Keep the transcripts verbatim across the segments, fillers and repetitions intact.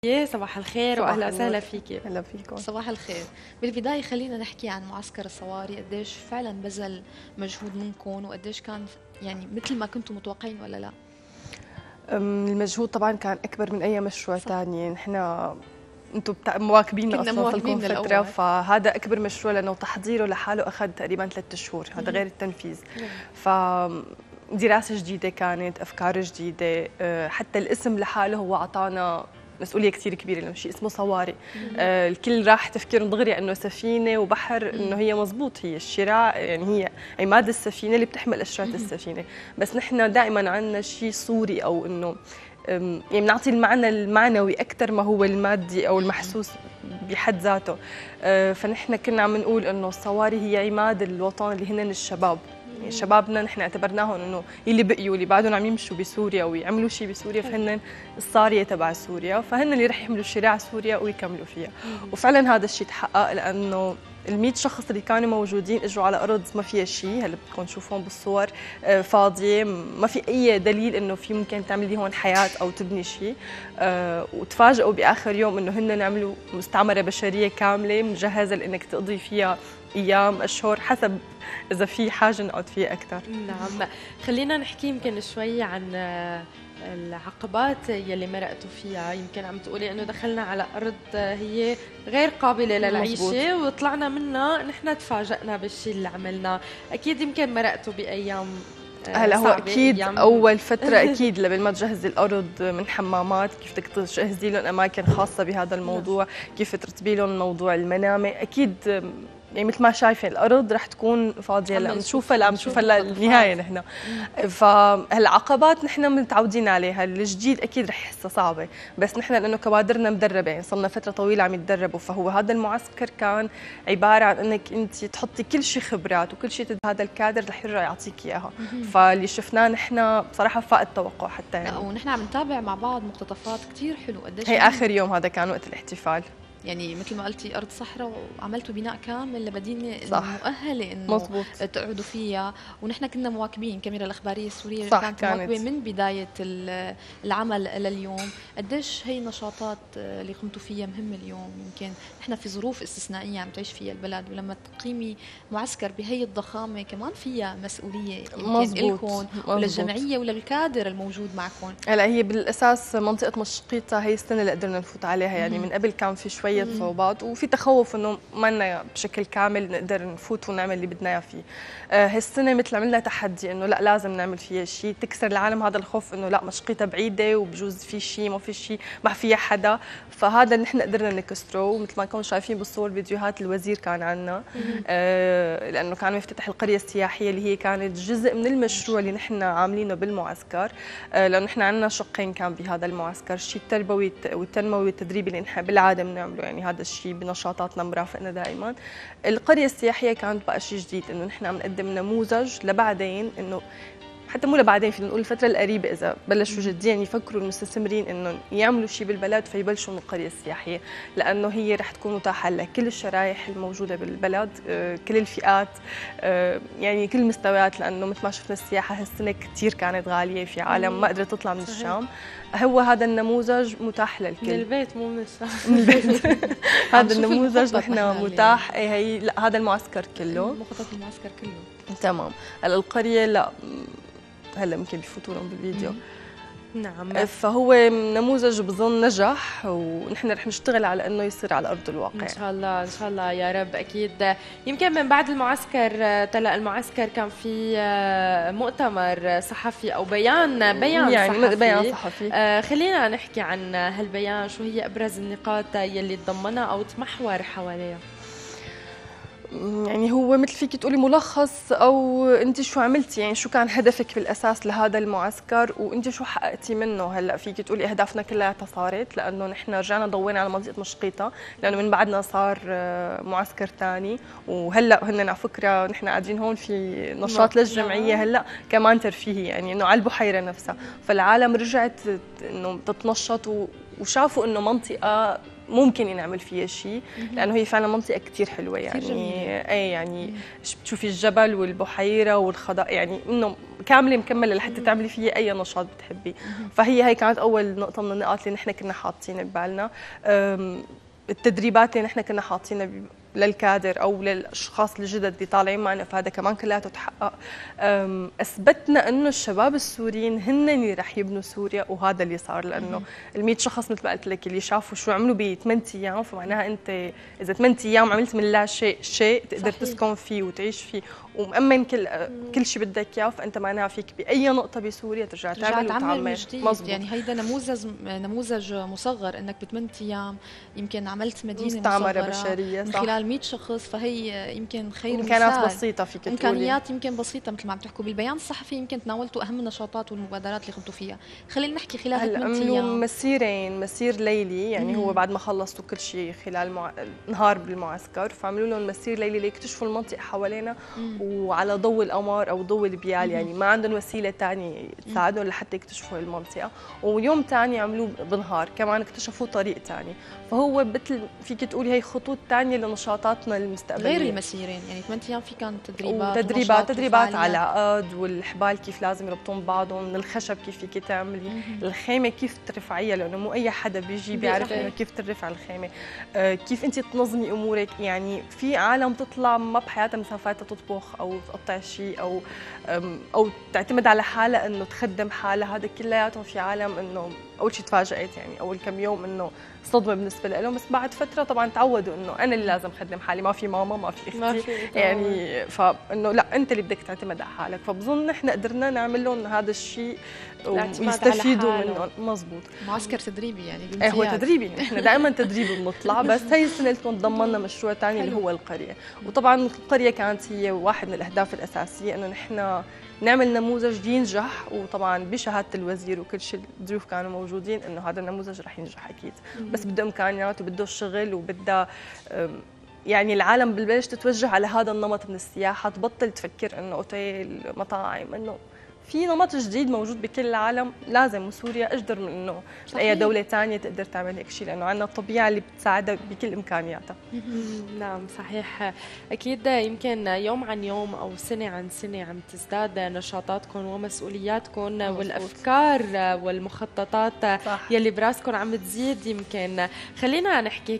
صباح الخير واهلا وسهلا فيكي. هلا فيكم. صباح الخير. بالبدايه خلينا نحكي عن معسكر الصواري، قديش فعلا بذل مجهود منكم وقديش كان يعني مثل ما كنتم متوقعين ولا لا؟ المجهود طبعا كان اكبر من اي مشروع ثاني. نحن انتم مواكبيننا اصلا لكم فتره، فهذا اكبر مشروع لانه تحضيره لحاله اخذ تقريبا ثلاث شهور، هذا غير التنفيذ. ف دراسه جديده كانت، افكار جديده، حتى الاسم لحاله هو اعطانا مسؤوليه كثير كبيره لانه شيء اسمه صواري. آه الكل راح تفكيرهم دغري انه سفينه وبحر، انه هي مزبوط، هي الشراع يعني هي عماد السفينه اللي بتحمل اشراط السفينه، بس نحن دائما عندنا شيء صوري او انه يعني بنعطي المعنى المعنوي اكثر ما هو المادي او المحسوس بحد ذاته. آه فنحن كنا عم نقول انه الصواري هي عماد الوطن اللي هن الشباب. يعني شبابنا نحن اعتبرناهم انه اللي بقيوا اللي بعدهم عم يمشوا بسوريا ويعملوا شيء بسوريا، فهن الصاريه تبع سوريا، فهن اللي رح يحملوا شراع سوريا ويكملوا فيها. وفعلا هذا الشيء تحقق لانه ال100 شخص اللي كانوا موجودين اجوا على ارض ما فيها شيء، هلا بدكم تشوفون بالصور فاضيه، ما في اي دليل انه في ممكن تعملي هون حياه او تبني شيء. وتفاجئوا باخر يوم انه هن عملوا مستعمره بشريه كامله مجهزه لانك تقضي فيها ايام اشهر حسب اذا في حاجه نقعد فيها اكثر. نعم، خلينا نحكي يمكن شوي عن العقبات يلي مرقتوا فيها. يمكن عم تقولي انه دخلنا على ارض هي غير قابله للعيشه وطلعنا منها نحن تفاجئنا بالشيء اللي عملناه. اكيد يمكن مرقتوا بايام هلا هو اكيد اول فتره اكيد قبل ما تجهزي الارض من حمامات، كيف بدك تجهزي لهم اماكن خاصه بهذا الموضوع، كيف ترتبي لهم موضوع المنامه. اكيد يعني مثل ما شايفه الارض رح تكون فاضيه، هلا عم نشوفها لا عم نشوفها للنهايه نحن. فالعقبات نحن متعودين عليها، الجديد اكيد رح يحسها صعبه، بس نحن لانه كوادرنا مدربه يعني صرنا فتره طويله عم يتدربوا، فهو هذا المعسكر كان عباره عن انك انت تحطي كل شيء خبرات وكل شيء هذا الكادر رح يرجع يعطيك اياها. فاللي شفناه نحن بصراحه فاق التوقع حتى يعني. ونحن عم نتابع مع بعض مقتطفات كثير حلو. قديش هي اخر يوم هذا كان وقت الاحتفال، يعني مثل ما قلتي ارض صحراء وعملتوا بناء كامل لمدينه مؤهله انه مزبوط. تقعدوا فيها، ونحن كنا مواكبين الكاميرا الاخباريه السوريه كانت مواكبه من بدايه العمل لليوم. قديش هي النشاطات اللي قمتوا فيها مهمه اليوم؟ يمكن نحن في ظروف استثنائيه عم تعيش فيها البلد، ولما تقيمي معسكر بهي الضخامه كمان فيها مسؤوليه يمكن لكم وللجمعيه وللكادر الموجود معكم. هلا هي بالاساس منطقه مشقيطه هي السنه اللي قدرنا نفوت عليها، يعني من قبل كان في شوي صعوبات وفي تخوف انه ما لنا بشكل كامل نقدر نفوت ونعمل اللي بدنا اياه فيه. آه هالسنه مثل عملنا تحدي انه لا لازم نعمل فيها شيء، تكسر العالم هذا الخوف انه لا مشقيتها بعيده وبجوز في شيء ما في شيء ما فيها حدا، فهذا نحن قدرنا نكسره. ومثل ما كنتم شايفين بالصور فيديوهات الوزير كان عنا، آه لانه كان يفتتح القريه السياحيه اللي هي كانت جزء من المشروع اللي نحن عاملينه بالمعسكر. آه لانه نحن عندنا شقين كان بهذا المعسكر، الشيء التربوي والتنموي والتدريبي اللي نحن بالعاده بنعمله، يعني هذا الشيء بنشاطاتنا مرافقنا دائما. القريه السياحيه كانت بقى شيء جديد، انه نحن عم نقدم نموذج لبعدين، انه حتى مو لبعدين فينا نقول الفتره القريبه اذا بلشوا جديا يفكروا المستثمرين انه يعملوا شيء بالبلد فيبلشوا من القريه السياحيه، لانه هي رح تكون متاحه لكل الشرائح الموجوده بالبلد، كل الفئات، يعني كل المستويات، لانه مثل ما شفنا السياحه هالسنه كثير كانت غاليه، في عالم ما قدرت تطلع من الشام. هو هذا النموذج متاح للكل، من البيت مو من الشام. من البيت هذا النموذج نحن متاح. اي هي لا هذا المعسكر كله، مخطط المعسكر كله تمام. هلا القريه لا هلا يمكن بفوتوا لهم بالفيديو. نعم، فهو نموذج بظن نجح، ونحن رح نشتغل على انه يصير على ارض الواقع ان شاء الله ان شاء الله يا رب. اكيد يمكن من بعد المعسكر طلع المعسكر كان في مؤتمر صحفي او بيان بيان يعني صحفي بيان صحفي. آه خلينا نحكي عن هالبيان، شو هي ابرز النقاط يلي تضمنها او تمحور حواليها؟ يعني هو مثل فيك تقولي ملخص، او انت شو عملتي، يعني شو كان هدفك بالاساس لهذا المعسكر وانت شو حققتي منه. هلا فيك تقولي اهدافنا كلها صارت، لانه نحن رجعنا ضوينا على منطقه مشقيطه، لانه من بعدنا صار معسكر ثاني، وهلا هن على فكره نحن قاعدين هون في نشاط للجمعيه هلا كمان ترفيهي، يعني انه على البحيره نفسها، فالعالم رجعت انه تتنشط وشافوا انه منطقه ممكن نعمل فيها شيء، لانه هي فعلا منطقه كثير حلوه يعني. اي يعني بتشوفي الجبل والبحيره والخضاء، يعني انه كامله مكمله لحتى تعملي فيها اي نشاط بتحبي. فهي هي كانت اول نقطه من النقاط اللي نحن كنا حاطين ببالنا. التدريبات اللي نحن كنا حاطينها للكادر او للاشخاص الجدد اللي طالعين معنا، فهذا كمان كلياته تحقق. اثبتنا انه الشباب السوريين هن اللي رح يبنوا سوريا، وهذا اللي صار، لانه ال مية شخص مثل ما قلت لك اللي شافوا شو عملوا بثمان ايام، فمعناها انت اذا ثمان ايام عملت من لا شيء شيء تقدر صحيح. تسكن فيه وتعيش فيه ومأمن كل كل شيء بدك اياه، فانت معناها فيك باي نقطه بسوريا ترجع تعمل وتعمل. مظبوط. يعني هيدا نموذج نموذج مصغر، انك بثمان ايام يمكن عملت مدينه مستعمره بشريه من خلال مية شخص، فهي يمكن خير امكانيات بسيطه فيك تقولي، امكانيات يمكن بسيطه مثل ما عم تحكوا. بالبيان الصحفي يمكن تناولتوا اهم النشاطات والمبادرات اللي قمتوا فيها، خلينا نحكي خلال ثمان ايام. مسيرين، مسير ليلي يعني مم. هو بعد ما خلصوا كل شيء خلال مع... نهار بالمعسكر، فعملوا لهم مسير ليلي ليكتشفوا المنطقه حوالينا مم. وعلى ضوء القمر او ضوء البيال، يعني ما عندهم وسيله ثانيه تساعدهم لحتى يكتشفوا المنطقه. ويوم ثاني عملوه بالنهار كمان اكتشفوا طريق ثاني، فهو مثل فيك تقولي هي خطوط ثانيه لنشاطاتنا المستقبليه غير المسيرين. يعني ثمان ايام في كان تدريبات تدريبات تدريبات على العقد والحبال كيف لازم يربطون بعضهم، من الخشب كيف فيك تعملي، مم. الخيمه كيف ترفعيها، لانه مو اي حدا بيجي بيعرف انه كيف ترفع الخيمه، آه كيف انت تنظمي امورك. يعني في عالم تطلع ما بحياتها مسافات تطبخ او تقطع شيء او او تعتمد على حالها انه تخدم حالها، هذا كلياتهم في عالم انه اول شيء تفاجئت يعني اول كم يوم انه صدمه بالنسبه لهم، بس بعد فتره طبعا تعودوا انه انا اللي لازم اخدم حالي، ما في ماما ما في اختي يعني، فانه لا انت اللي بدك تعتمد على حالك. فبظن نحن قدرنا نعمل لهم هذا الشيء ويستفيدوا منه. مزبوط. معسكر تدريبي يعني بامتياز. هو تدريبي، نحن دائما تدريبي بنطلع، بس هي السنه لكم ضمننا مشروع ثاني اللي هو القريه، وطبعا القريه كانت هي واحد من الاهداف الاساسيه انه نحن نعمل نموذج ينجح، وطبعا بشهاده الوزير وكل شيء الضيوف كانوا موجودين انه هذا النموذج رح ينجح اكيد، بس بده امكانيات وبده الشغل وبده يعني العالم بالبلش تتوجه على هذا النمط من السياحه، تبطل تفكر انه اوتيل مطاعم، انه في نمط جديد موجود بكل العالم، لازم وسوريا اجدر من انه اي دوله ثانيه تقدر تعمل هيك شيء، لانه عندنا الطبيعه اللي بتساعدها بكل امكانياتها. نعم صحيح، اكيد يمكن يوم عن يوم او سنه عن سنه عم تزداد نشاطاتكم ومسؤولياتكم والافكار والمخططات صح. يلي براسكم عم تزيد. يمكن خلينا نحكي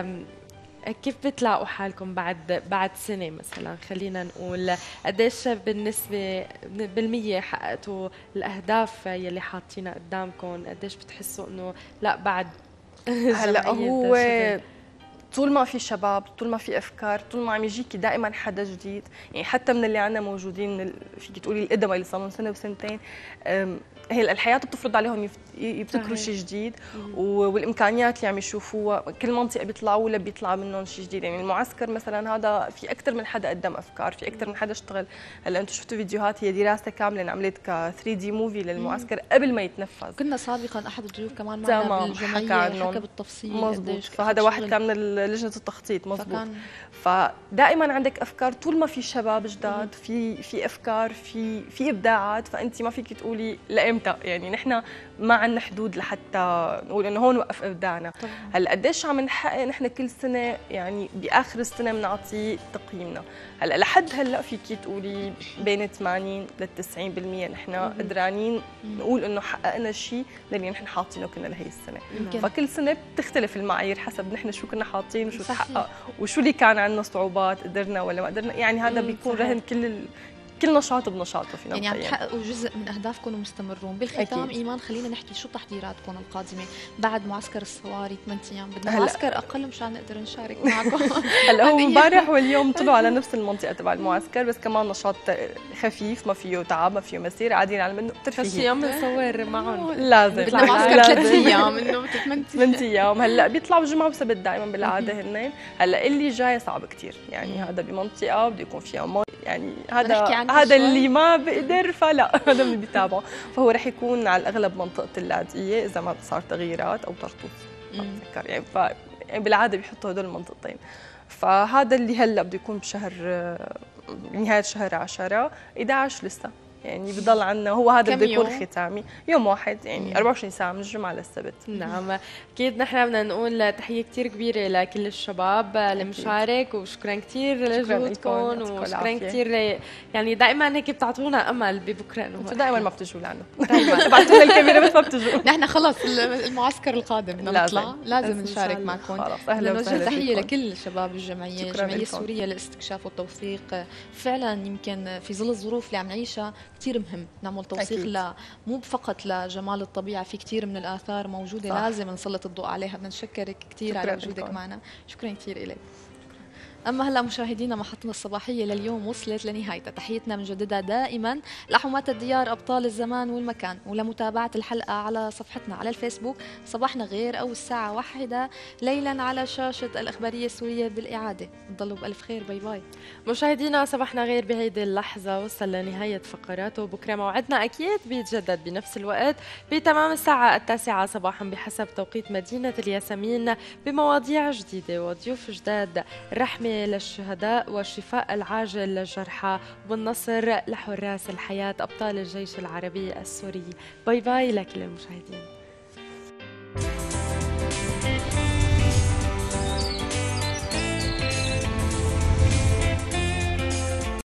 كيف بتلاقوا حالكم بعد بعد سنة مثلا، خلينا نقول قديش بالنسبة بالمية حققتوا الأهداف يلي حاطينها قدامكم، قديش بتحسوا إنه لا بعد هلا هو طول ما في شباب، طول ما في افكار، طول ما عم يجيكي دائما حدا جديد، يعني حتى من اللي عندنا موجودين فيك تقولي القدماء اللي صار لهم سنه وسنتين، هي الحياه بتفرض عليهم يبتكروا شيء جديد، والامكانيات اللي عم يشوفوها كل منطقه بيطلعوا لها بيطلع منهم شيء جديد. يعني المعسكر مثلا هذا في اكثر من حدا قدم افكار، في اكثر من حدا اشتغل. هلا انتم شفتوا فيديوهات، هي دراسه كامله انعملت ك ثري دي موفي للمعسكر قبل ما يتنفذ. كنا سابقا احد الضيوف كمان معنا بالجمعيه حكى بالتفصيل مزبوط، فهذا واحد كان من لجنه التخطيط. مزبوط. فدائما عندك افكار، طول ما في شباب جداد في في افكار، في في ابداعات، فانت ما فيك تقولي لامتى. يعني نحن ما عندنا حدود لحتى نقول انه هون وقف ابداعنا. هلا قديش عم نحقق نحن كل سنه، يعني باخر السنه بنعطي تقييمنا. هلا لحد هلا فيك تقولي بين ثمانين ل تسعين بالمية نحن قدرانين نقول انه حققنا شيء اللي نحن حاطينه كنا لهي السنه. مم. فكل سنه بتختلف المعايير حسب نحن شو كنا حاطين وشو تحقق وشو اللي كان عندنا صعوبات قدرنا ولا ما قدرنا. يعني هذا بيكون رهن كل ال... كل نشاط بنشاطه فينا. يعني عم تحققوا جزء من اهدافكم ومستمرون. بالختام أكيد. ايمان خلينا نحكي شو تحضيراتكم القادمه بعد معسكر الصواري ثمان ايام؟ بدنا معسكر اقل مشان نقدر نشارك معكم. هلا هو امبارح واليوم طلعوا على نفس المنطقه تبع المعسكر، بس كمان نشاط خفيف ما فيه تعب ما فيه مسير، قاعدين على منه ترفيه. بس يوم نصور معهم لازم. بدنا معسكر ثلاث ايام انه ثمان ايام. هلا بيطلعوا جمعه وسبت دائما بالعاده هن. هلا اللي جاي صعب كثير، يعني هذا بمنطقه بده يكون فيها مي، يعني هذا هذا اللي ما بقدر فلا هذا اللي بيتابعه. فهو رح يكون على الاغلب منطقه اللاذقيه اذا ما صار تغييرات او طرطوس بتذكر يعني. ف يعني بالعاده بيحطوا هدول المنطقتين. فهذا اللي هلا بده يكون بشهر نهايه شهر عشرة، إحدى عشر لسه يعني بضل عنا هو هذا الديكور الختامي يوم واحد يعني أربعة وعشرين ساعة من الجمعة للسبت. نعم أكيد نحن بدنا نقول تحية كتير كبيرة لكل الشباب المشارك وشكرا كتير لجهودكم وشكرا كتير يعني دائما هيك بتعطونا أمل ببكرة إنه دائما ما بتجوا لعنا دائما بعتوا لنا الكاميرا بس ما بتجوا. نحن خلص المعسكر القادم بدنا نطلع لازم نشارك معكم. أهلا وسهلا تحية لكل شباب الجمعية الجمعية السورية للاستكشاف والتوثيق. فعلا يمكن في ظل الظروف اللي عم نعيشها كثير مهم نعمل توثيق لا مو فقط لجمال الطبيعة، في كثير من الآثار موجودة صح. لازم نسلط الضوء عليها. بدنا نشكرك كثير على وجودك معنا. شكرا كثير إليك. أما هلا مشاهدينا محطتنا الصباحية لليوم وصلت لنهايتها. تحيتنا مجددة دائما لحماة الديار أبطال الزمان والمكان، ولمتابعة الحلقة على صفحتنا على الفيسبوك صباحنا غير أو الساعة واحدة ليلا على شاشة الإخبارية السورية بالإعادة. تضلوا بألف خير. باي باي. مشاهدينا صباحنا غير بهيدي اللحظة وصل لنهاية فقراته. بكرة موعدنا أكيد بيتجدد بنفس الوقت بتمام الساعة التاسعة صباحا بحسب توقيت مدينة الياسمين بمواضيع جديدة وضيوف جداد. الرحمة للشهداء والشفاء العاجل للجرحى والنصر لحراس الحياة أبطال الجيش العربي السوري. باي باي لكل المشاهدين.